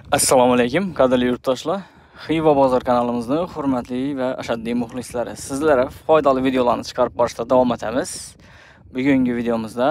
Assalomu alaykum, qadrli yurtdoshlar. Xiva bozor kanalimizning hurmatli va ashaddiy muxlislari. Sizlarga foydali videolarni chiqarib borishda davom etamiz. Bugungi videomizda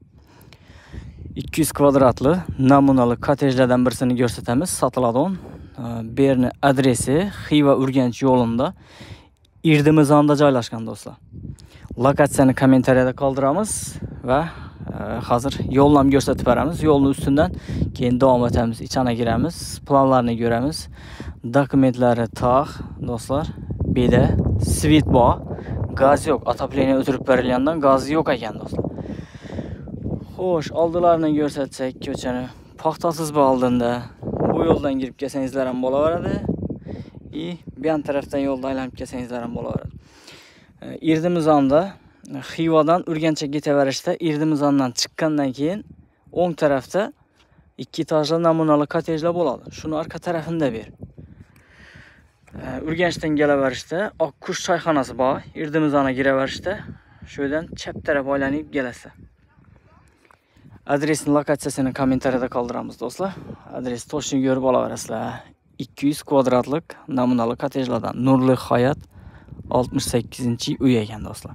200 kvadratli namunali kottejlardan birisini ko'rsatamiz. Sotiladigan. Bu yerning adresi Xiva Urganch yo'lida Irdimizonda joylashgan do'stlar. Lokatsiyani kommentariyada qoldiramiz va hozir yo'lni ham ko'rsatib beramiz. Yo'lning ustidan keyin davom etamiz, ichana giramiz, planlarni ko'ramiz. Dokumentlari taq, do'stlar. Bu yerda svit bor, gaz yo'q. Отопление o'tirib berilgandan gazi yo'q ekan do'stlar. Xo'sh, oldilarini ko'rsatsak, ko'chani paxtasiz bu oldinda. Bu yo'ldan kirib kelsangizlar ham bo'laveradi. Bu yan tarafdan yo'lda aylanib kelsangizlar ham bo'laveradi. Irdimizonda Xivadan Urganchga ketaverishda Irdimizondan chiqqandan keyin o'ng tarafda 2 etajli namunali kottejlar bo'ladi. Shuni orqa tarafida ber. Urganchdan kelaverishda Oqqush choyxonasi bor. Irdimizonga kiraverishda shu yerdan chap taraf aylanib kelasiz. Adresni, lokatsiyasini kommentariyada qoldiramiz do'stlar. Adres to'shni ko'rib olaverasizlar. 200 kvadratlik namunali kottejlardan Nurli Hayot 68-uy ekan do'stlar.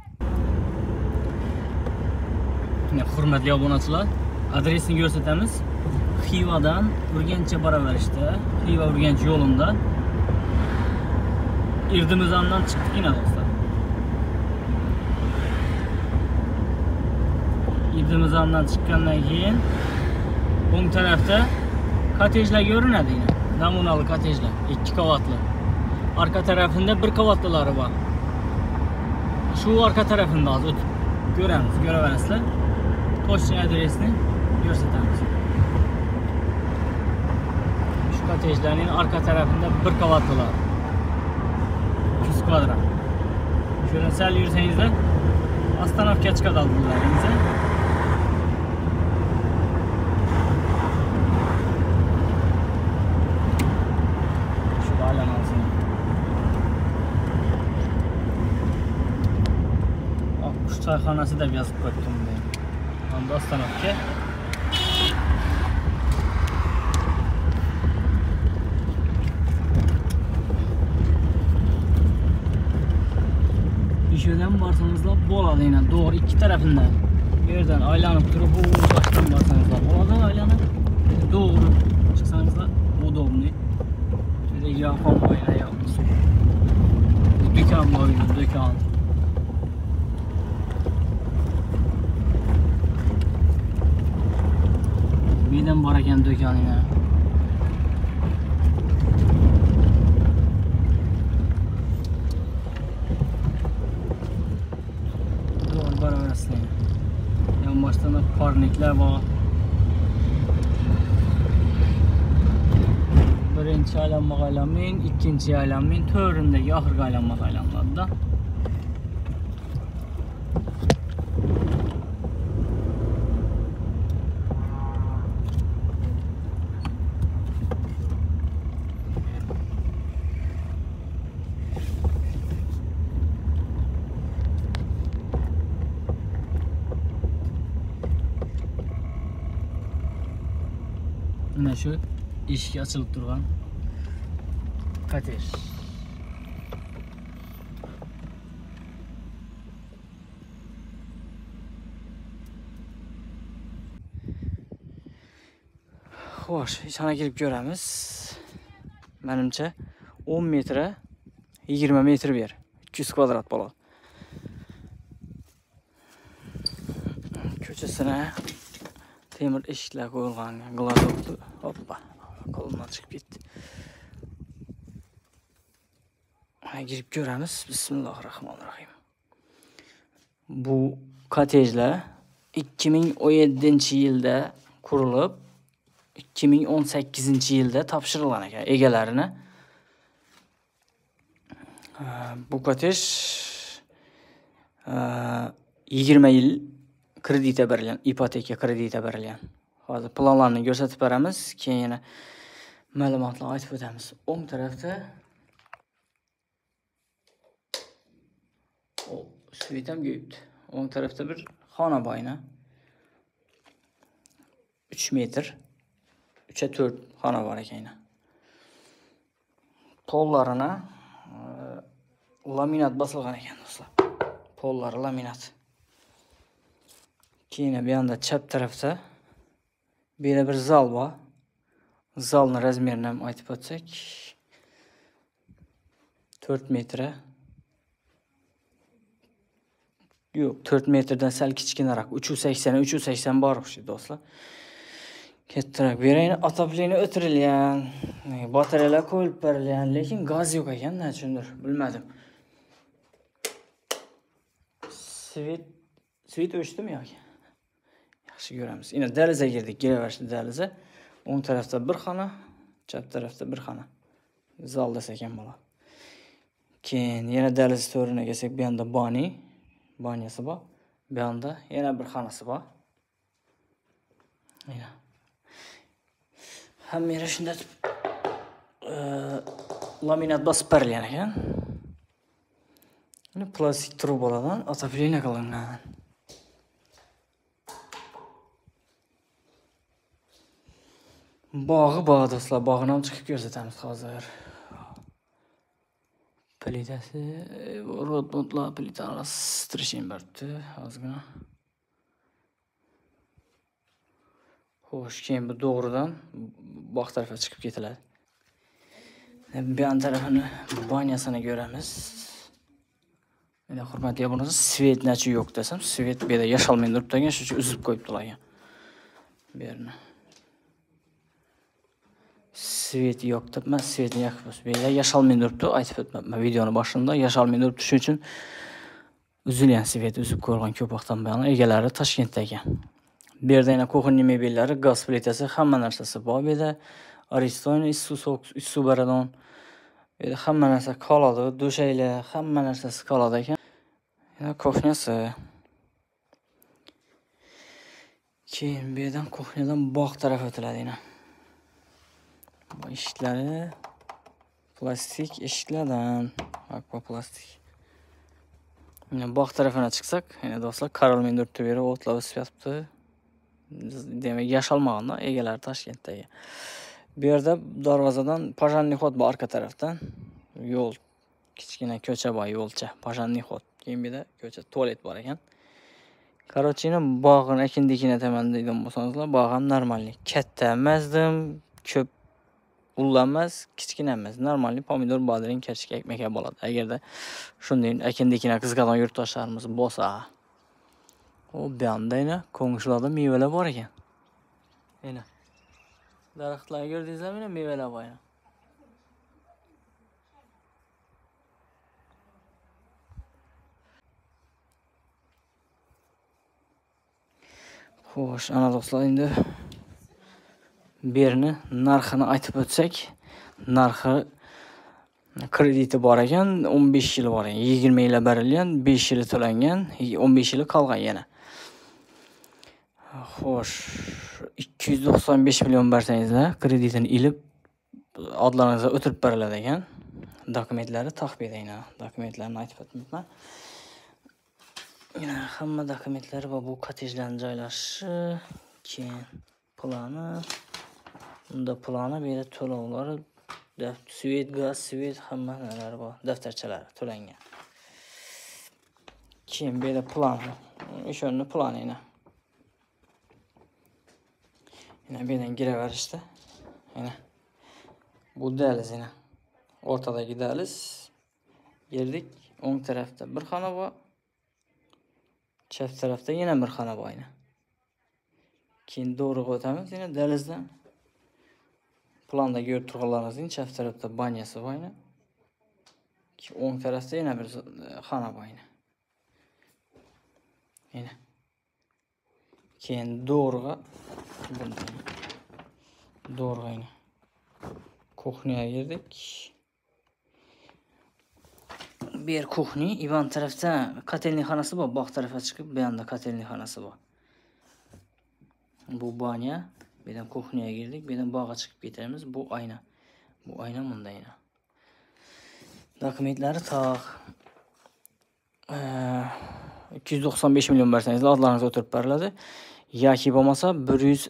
Hurmatli obunachilar, adresini ko'rsatamiz. Xivadan Urganchga boraverishda, Xiva Urganch yo'lida Irdimizondan chiqdik do'stlar. Irdimizondan chiqqandan keyin o'ng tarafda kottejlar ko'rinadi. Namunali kottejlar, 2 qavatli. Arka tarafında 1 qavatlilari bor. Shu arka tarafında hozir ko'ramiz, ko'raverasizlar. Toshni adresini ko'rsatamiz. Shu kottejlarning arka tarafında 1 qavatlilar. 200 kvadrat. Şöyle sal yursangizlar, ostanovga chiqadi oldinlaringizda. Shu balanasini Oqqush choyxonasi deb yozib qo'ydim men. Onda ostanovga. Şuradan barsanızlar bo'ladi, yine doğru 2 tarafından. Yerden aylanıp durup bu baştan barsanızlar bo'ladi, aylanıp doğru çıksanızlar udobni. Bir de yakın böyle yapmış. Dükkan var, dükkan. Birden var ekan dükkan yine. Yan baştan da parnikler var. Birinci aylanma aylanmayın, ikinci aylanmayın, töründeki ahırga aylanma aylanmadı da. Mana shu eshik ochilib turgan kottej. Xo'sh, ichana kirib ko'ramiz. Menimcha 10 metre 20 metr ber. 200 kvadrat bo'ladi. Ko'chasini temir eshiklar qo'yilgan, glazokli. Hoppa, qo'limdan chiqib ketdi. Girib ko'ramiz. Bismillahirrohmanirrohim. Bu kottejlar 2017-yilda qurilib, 2018-yilda topshirilgan ekan egalarini. Bu kottej 20 yil kredita berilgan, ipoteka kredita berilgan. Hozir planlarni ko'rsatib beramiz, keyin yana ma'lumotlarni aytib o'tamiz. O'ng tarafda svit ham ko'yibdi. O'ng tarafda bir xona bor. 3 metr 3'e 4 xona bor ekan. Pollarini laminat bosilgan ekan do'stlar. Pollari laminat. Keyin bu yoqda chap tarafda bu yerda bir zal bor. Zalni razmerini ham aytib o'tsak 4 metr. Yo'q, 4 metrdan sal kichkinaroq, 380 bor o'xshaydi do'stlar. Kattaroq berayni, otoplini o'tirilgan, batareyalar qo'yilib berilgan, lekin gaz yo'q ekan, nachundir, bilmadim. Svet o'chdimi yoki? Yaxshi ko'ramiz. Yana daliza girdik, giraverishdi daliza. O'ng tarafda bir xona, chap tarafda bir xona. Zal desa ekan bola. Keyin yana daliza to'riniga kelsak, bu yoqda banyasi bor. Bu yoqda yana bir xonasi bor. Mana. Hamma yeri shunday laminat bosib berilgan ekan. Mana plastik trubalardan отопление qilingan. Bog'i bor do'stlar, bog'ini ham chiqib ko'rsatamiz hozir. Plitasi, rodbondlar plitalar strishin beribdi, ozgina. Xo'sh, keyin bu to'g'ridan bog' tarafiga chiqib ketiladi. Bu yon tarafini banyasini ko'ramiz. Mana hurmatli obunalar, svet nachi yo'q desam, svet bu yerda yasholmay turibdi ekan, shuning uchun uzib qo'yibdilar ekan. Bu yerni. Svet yo'q debman, svetni yoqib bu yerda yasholmay turibdi, aytib o'tmabman videoning boshida, yasholmay turibdi, shuning uchun uzilgan svet uzib qo'yilgan ko'p vaqtdan buyon. Egalari Toshkentda ekan. Bu yerda yana kuxonniy mebellari, gaz plitasi, hamma narsasi bor. Bu yerda Ariston, issiq baradon. Bu yerda hamma narsa qoladi, do'shaylar, hamma narsasi qoladi ekan. Yana kuxnyasi. Keyin bu yerdan kuxnyadan bog' taraf o'tiladi yana. Bu eshiklari plastik eshiklardan, akvaplastik. Yana bog' tarafına chiqsak, yana do'stlar, qaralmay turibdi, bu yerda o'tlar o'sib yotibdi. Demak, yasholmaganda egalari Toshkentdagi. Bu yerda darvozadan pожарный xod bor orqa tarafdan. Yo'l, kichkina ko'cha bor, yo'lcha, pожарный xod. Keyin bu yerda ko'cha, tualet bor ekan. Qarochini bog'ini ekin-dikina taman deydigan bo'lsangizlar, bog' ham normalniy. Katta emasdim, ko'p ullanmas, kichkina emas. Normalniy pomidor, bodring, kartoshka ekmek bo'ladi. Agarda shunday ekin-dikina qizg'algan yurtdoshlarimiz bo'lsa. O bu yoqda yana ko'ngishlarda mevalar bor ekan. Mana daraxtlarni ko'rdingizlarmi? Mana mevalar bor yana. Xo'sh, ana do'stlar, endi bu yerni narxini aytib o'tsak, narxi krediti bor ekan, 15 yil bor ekan, 20 yil berilgan, 5 yil to'langan, 15 yil qolgan yana. Xo'sh, 295 million bersangizlar, kreditini ilib adlaringizga o'tirib beriladi ekan. Dokumentlari taqbida yana, dokumentlarni aytib o'tmayman. Yana hamma dokumentlari va bu kottejlarning joylashishi, keyin plani, unda plani, bu yerda to'lovlari, svet, gaz, svet, hamma narsalari bor, daftarchalari to'langan. Keyin bu yerda plani, o'shanning plani yana. Yana bu yerdan kiraverishdi. Yana bu dahliz yana. O'rtadagi dahliz. Girdik, o'ng tarafda bir xona bor. Chap tarafda yana bir xona bor yana. Keyin to'g'riga o'tamiz, yana dahlizdan. Planda ko'rib turganlaringizning chap tarafda banyasi bor yana. O'ng tarafda yana bir xona bor yana. Yana. Keyin to'g'riga yana kuxnyaga girdik. Bu yer kuxniy, Ivan tarafda kotelniy xonasi bor, bog' tarafga chiqib, bu yoqda kotelniy xonasi bor. Bu banya, bu yerdan kuxnyaga girdik, bu yerdan bog'ga chiqib ketamiz. Bu ayna. Bu ayna bunda yana. Dokumentlari taq 295 million bersangizlar, adlaringizga o'tirib beriladi. Yoki bo'lmasa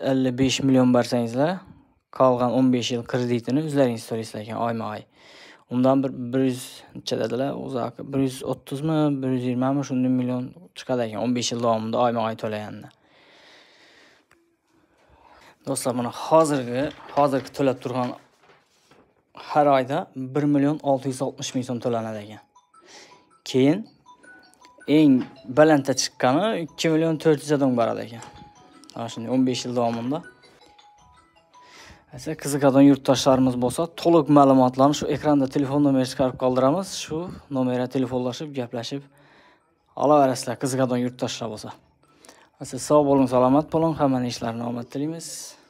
155 million bersangizlar, qolgan 15 yil kreditini o'zlaringiz to'laysizlar ekan, oyma-oy. Undan 100 necha dedilar, o'zi 130 mi, 120 mi shunday million chiqadi ekan 15 yil davomida oyma-oy to'laganda. Do'stlar, mana hozirgi to'lab turgan har oyda 1.660.000 so'm to'lanadi ekan. Keyin eng balandga chiqqani 2.400.000 so'm boradi ekan. Ana shunday 15 yil davomida. Esa qiziqadigan yurtdoshlarimiz bo'lsa, to'liq ma'lumotlarni shu ekranda telefon nomeri chiqarib qoldiramiz. Shu nomerga telefonlashib, gaplashib olaverasizlar qiziqadigan yurtdoshlar bo'lsa. Siz sog' bo'ling, salomat bo'ling, hammaning ishlarini omad tilaymiz.